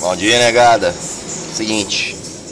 Bom dia, negada. Seguinte,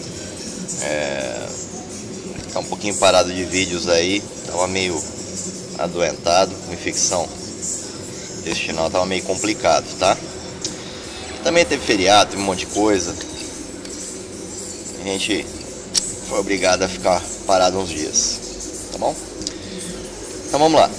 tá um pouquinho parado de vídeos aí. Tava meio adoentado, com infecção intestinal, tava meio complicado, tá? Também teve feriado, teve um monte de coisa. A gente foi obrigado a ficar parado uns dias, tá bom? Então vamos lá.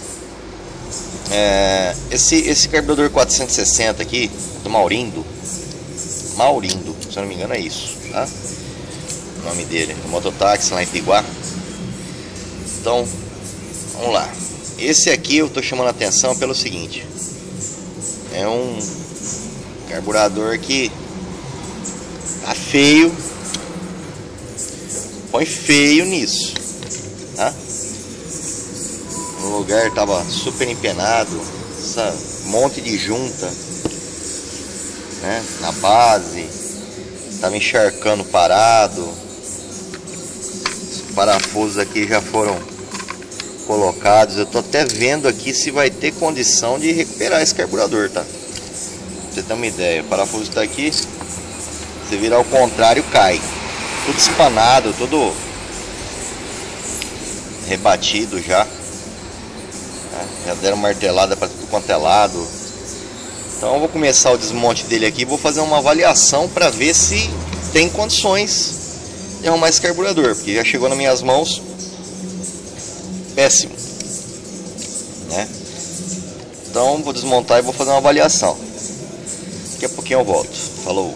Esse carburador 460 aqui, do Maurindo, se eu não me engano é isso, tá? O nome dele, no Mototáxi lá em Piguá. Então, vamos lá. Esse aqui eu tô chamando a atenção pelo seguinte: é um carburador que tá feio. Põe feio nisso, tá? O lugar tava super empenado, esse monte de junta, né, na base, tava encharcando parado. Os parafusos aqui já foram colocados. Eu tô até vendo aqui se vai ter condição de recuperar esse carburador, tá? Pra você ter uma ideia, o parafuso está aqui, se virar ao contrário cai, tudo espanado, tudo rebatido já. Já deram martelada para tudo quanto é lado. Então eu vou começar o desmonte dele aqui. Vou fazer uma avaliação para ver se tem condições de arrumar esse carburador, porque já chegou nas minhas mãos péssimo, né? Então vou desmontar e vou fazer uma avaliação. Daqui a pouquinho eu volto. Falou.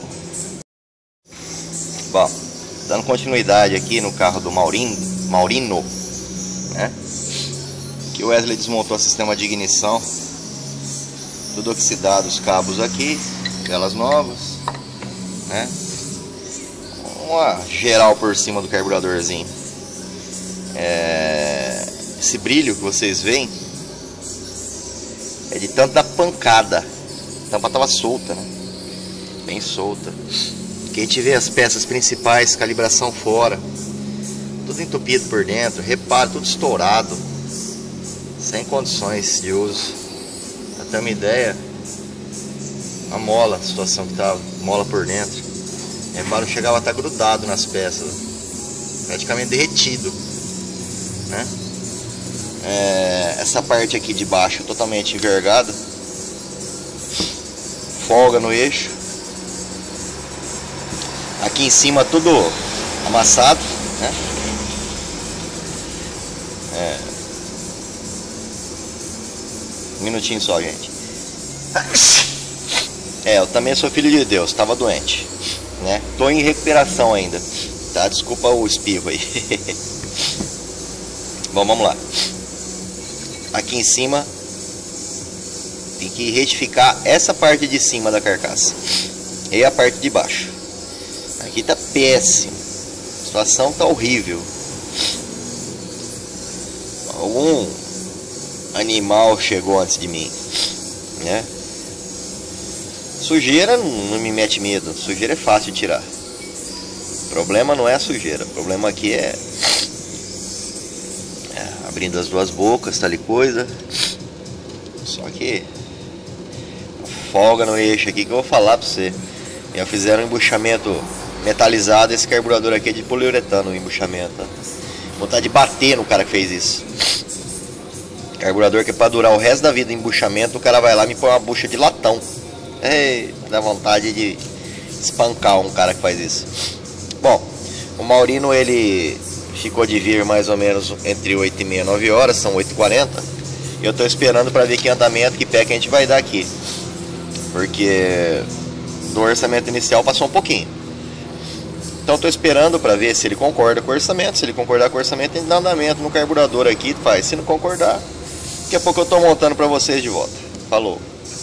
Bom, dando continuidade aqui no carro do Maurino, né? Que o Wesley desmontou o sistema de ignição, tudo oxidado, os cabos aqui, velas novas, né? Uma geral por cima do carburadorzinho. Esse brilho que vocês veem é de tanto da pancada. A tampa tava solta, né? Bem solta. Quem tiver as peças principais, calibração fora, tudo entupido por dentro, reparo, tudo estourado, sem condições de uso. Pra ter uma ideia, a mola, a situação que tava, mola por dentro, reparo, chegava a estar grudado nas peças, praticamente derretido, né? Essa parte aqui de baixo totalmente envergada, folga no eixo, aqui em cima tudo amassado, né? Um minutinho só, gente. Eu também sou filho de Deus, estava doente, né? Tô em recuperação ainda, tá? Desculpa o espirro aí. Bom, vamos lá. Aqui em cima tem que retificar essa parte de cima da carcaça e a parte de baixo. Aqui tá péssimo, a situação tá horrível. Algum animal chegou antes de mim, né? Sujeira não me mete medo, sujeira é fácil de tirar. O problema não é a sujeira, o problema aqui é abrindo as duas bocas, tal e coisa. Só que folga no eixo aqui que eu vou falar pra você. Já fizeram um embuchamento metalizado. Esse carburador aqui é de poliuretano, o embuchamento, tá? Vontade de bater no cara que fez isso. Carburador que é pra durar o resto da vida em embuchamento, o cara vai lá e me põe uma bucha de latão. Dá vontade de espancar um cara que faz isso. Bom, o Maurino ele ficou de vir mais ou menos entre 8h30 e 9 horas, são 8h40. E eu tô esperando para ver que andamento, que pé que a gente vai dar aqui, porque do orçamento inicial passou um pouquinho. Então tô esperando para ver se ele concorda com o orçamento. Se ele concordar com o orçamento, a gente dá andamento no carburador aqui, faz. Se não concordar, daqui a pouco eu tô montando para vocês de volta. Falou.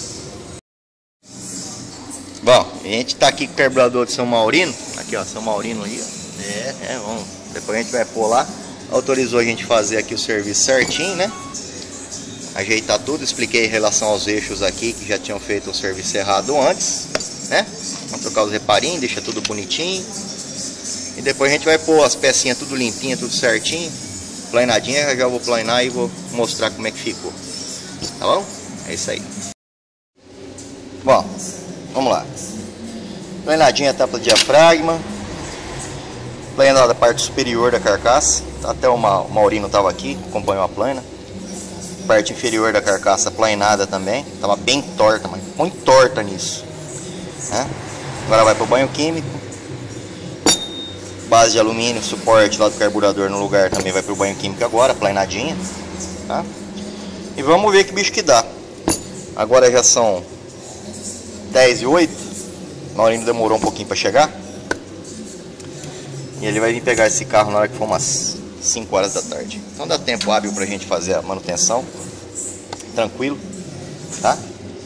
Bom, a gente tá aqui com o carburador de São Maurino. Aqui ó, São Maurino ali, ó. Vamos. Depois a gente vai pôr lá. Autorizou a gente fazer aqui o serviço certinho, né? Ajeitar tudo. Expliquei em relação aos eixos aqui, que já tinham feito o serviço errado antes, né? Vamos trocar os reparinhos, deixa tudo bonitinho. E depois a gente vai pôr as pecinhas tudo limpinha, tudo certinho, planadinha. Já vou planar e vou mostrar como é que ficou. Tá bom? É isso aí. Bom, vamos lá. Planadinha a tampa do diafragma. Plana da parte superior da carcaça. Até o Maurino estava aqui, acompanhou a plana. Parte inferior da carcaça planada também. Estava bem torta, mas muito torta nisso, né? Agora vai para o banho químico. Base de alumínio, suporte lá do carburador no lugar também vai para o banho químico agora, planadinha, tá? E vamos ver que bicho que dá. Agora já são 10h08. O Maurino demorou um pouquinho para chegar. E ele vai vir pegar esse carro na hora que for umas 5 horas da tarde. Então dá tempo hábil pra gente fazer a manutenção. Tranquilo, tá?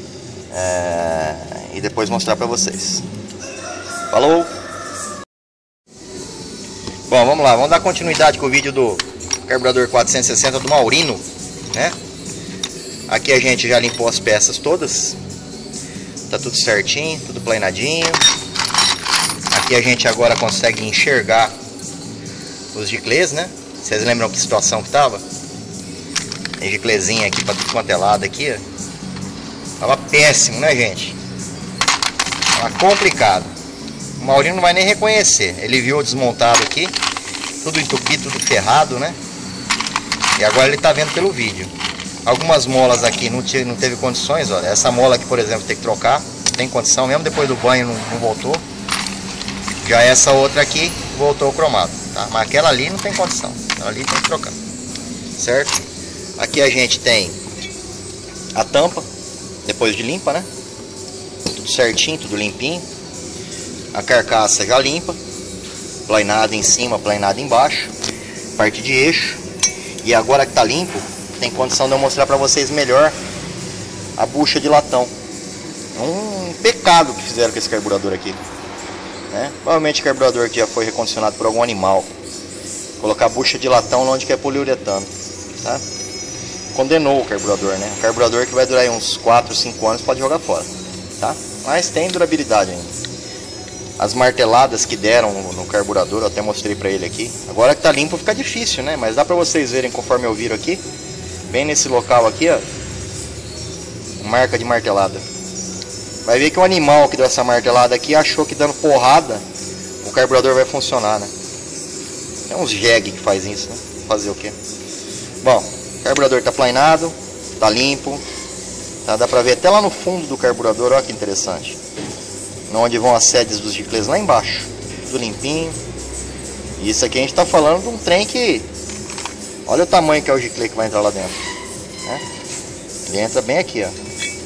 E depois mostrar pra vocês. Falou! Bom, vamos lá, vamos dar continuidade com o vídeo do carburador 460 do Maurino, né? Aqui a gente já limpou as peças todas. Tá tudo certinho, tudo planadinho. Aqui a gente agora consegue enxergar os giclês, né? Vocês lembram que situação que tava? Tem giclezinha aqui pra tudo quanto é lado aqui, ó. Tava péssimo, né, gente? Tava complicado. O Maurino não vai nem reconhecer. Ele viu desmontado aqui, tudo entupido, tudo ferrado, né? E agora ele tá vendo pelo vídeo. Algumas molas aqui não teve condições, olha. Essa mola aqui, por exemplo, tem que trocar. Não tem condição, mesmo depois do banho não voltou. Já essa outra aqui voltou o cromado, tá? Mas aquela ali não tem condição. Aquela ali tem que trocar, certo? Aqui a gente tem a tampa, depois de limpa, né? Tudo certinho, tudo limpinho. A carcaça já limpa, planada em cima, planada embaixo, parte de eixo. E agora que tá limpo, tem condição de eu mostrar pra vocês melhor a bucha de latão. É um pecado que fizeram com esse carburador aqui, né? Provavelmente o carburador aqui já foi recondicionado por algum animal. Colocar bucha de latão onde que é poliuretano, tá? Condenou o carburador, né? O carburador que vai durar aí uns 4, 5 anos pode jogar fora, tá? Mas tem durabilidade ainda. As marteladas que deram no carburador, eu até mostrei pra ele aqui. Agora que tá limpo fica difícil, né? Mas dá pra vocês verem conforme eu viro aqui. Bem nesse local aqui, ó. Marca de martelada. Vai ver que o animal que deu essa martelada aqui achou que dando porrada o carburador vai funcionar, né? É uns jegue que faz isso, né? Fazer o quê? Bom, o carburador tá planado, tá limpo, tá? Dá pra ver até lá no fundo do carburador, olha que interessante. Onde vão as sedes dos giclês lá embaixo. Tudo limpinho. E isso aqui a gente tá falando de um trem que... Olha o tamanho que é o giclê que vai entrar lá dentro, né? Ele entra bem aqui, ó.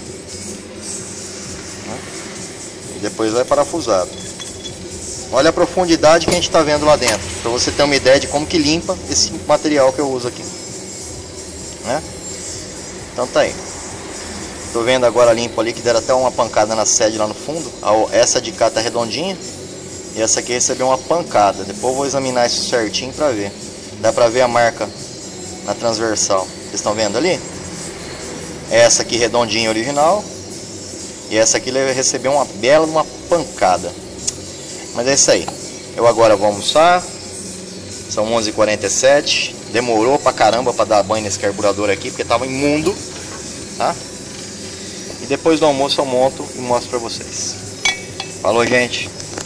E depois vai parafusado. Olha a profundidade que a gente está vendo lá dentro, para você ter uma ideia de como que limpa esse material que eu uso aqui, né? Então tá aí. Tô vendo agora limpo ali que deram até uma pancada na sede lá no fundo. Essa de cá tá redondinha e essa aqui recebeu uma pancada. Depois eu vou examinar isso certinho para ver. Dá para ver a marca na transversal. Vocês estão vendo ali? Essa aqui redondinha original e essa aqui recebeu uma bela uma pancada. Mas é isso aí. Eu agora vou almoçar. São 11h47. Demorou pra caramba pra dar banho nesse carburador aqui, porque tava imundo, tá? E depois do almoço eu monto e mostro pra vocês. Falou, gente.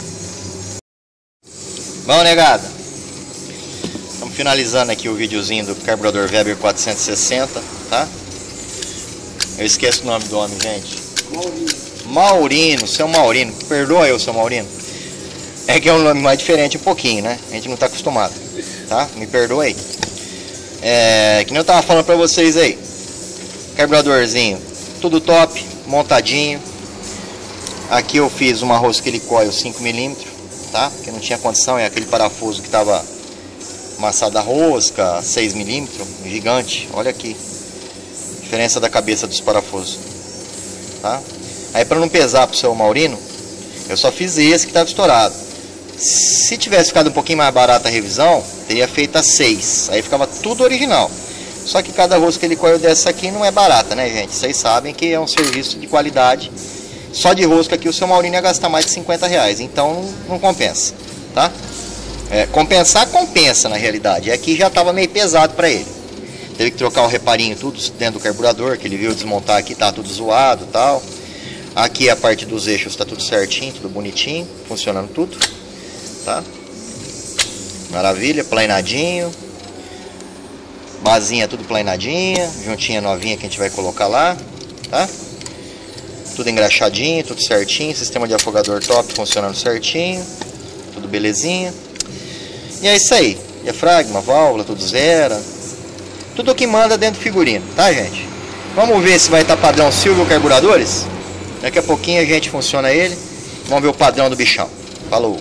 Bom, negada, estamos finalizando aqui o videozinho do carburador Weber 460, tá? Eu esqueço o nome do homem, gente. Maurino, seu Maurino. Perdoa eu, seu Maurino. É que é um nome mais diferente um pouquinho, né? A gente não tá acostumado, tá? Me perdoa aí. Que nem eu tava falando pra vocês aí. Carburadorzinho, tudo top, montadinho. Aqui eu fiz uma rosca helicoil 5mm, tá? Porque não tinha condição, é aquele parafuso que tava amassado a rosca, 6mm, gigante. Olha aqui. Diferença da cabeça dos parafusos, tá? Aí pra não pesar pro seu Maurino, eu só fiz esse que tava estourado. Se tivesse ficado um pouquinho mais barata a revisão, teria feito a 6. Aí ficava tudo original. Só que cada rosca helicoil dessa aqui não é barata, né, gente? Vocês sabem que é um serviço de qualidade. Só de rosca aqui o seu Maurino ia gastar mais de R$50. Então não compensa, tá? Compensar, compensa na realidade. E aqui já estava meio pesado para ele. Teve que trocar o reparinho tudo dentro do carburador, que ele viu desmontar aqui, tá tudo zoado e tal. Aqui a parte dos eixos está tudo certinho, tudo bonitinho, funcionando tudo, tá? Maravilha, planeadinho. Basinha tudo planeadinha, juntinha novinha que a gente vai colocar lá, tá? Tudo engraxadinho, tudo certinho, sistema de afogador top funcionando certinho, tudo belezinha. E é isso aí, diafragma, válvula, tudo zero. Tudo que manda dentro do figurino, tá, gente? Vamos ver se vai estar padrão Silvio Carburadores. Daqui a pouquinho a gente funciona ele. Vamos ver o padrão do bichão. Falou!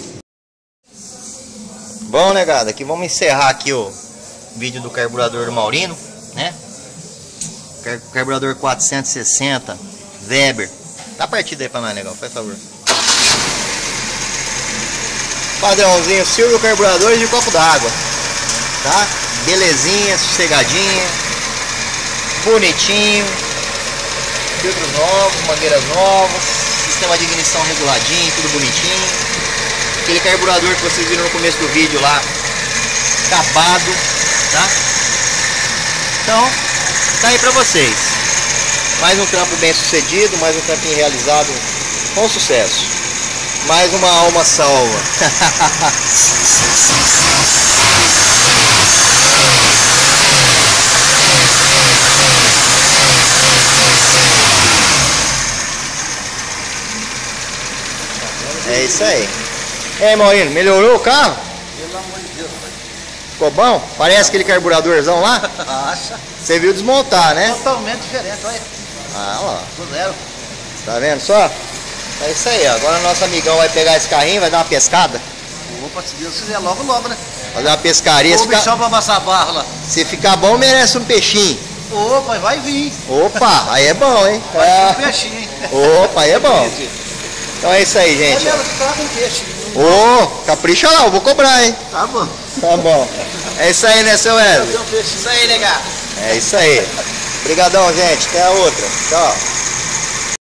Bom, negada, aqui vamos encerrar aqui o vídeo do carburador do Maurino, né? Carburador 460 Weber. Dá partida aí pra nós, negão, faz favor. Padrãozinho Silvio Carburadores de copo d'água, tá? Belezinha, sossegadinha, bonitinho, filtros novos, mangueiras novas, sistema de ignição reguladinho, tudo bonitinho. Aquele carburador que vocês viram no começo do vídeo lá, acabado, tá? Então, tá aí pra vocês. Mais um trampo bem sucedido, mais um trampinho realizado com sucesso. Mais uma alma salva. É isso aí. E aí, Maurino, melhorou o carro? Pelo amor de Deus, pai. Ficou bom? Parece aquele carburadorzão lá? Acha? Você viu desmontar, né? Totalmente diferente, olha. Ah, lá. Do zero. Tá vendo só? É isso aí, ó. Agora nosso amigão vai pegar esse carrinho, vai dar uma pescada. Opa, se Deus quiser, logo, logo, né? Fazer uma pescaria. O bichão pra amassar barro lá. Se ficar bom, merece um peixinho. Opa, vai vir. Opa, aí é bom, hein? Vai vir um peixinho, hein? Opa, aí é bom. Então é isso aí, gente. Olha ela que traga um peixe. Ô, capricha lá, eu vou cobrar, hein? Tá bom. Tá bom. É isso aí, né, seu Wesley? Tem um peixe. Isso aí, legal. É isso aí. Obrigadão, gente. Até a outra. Tchau.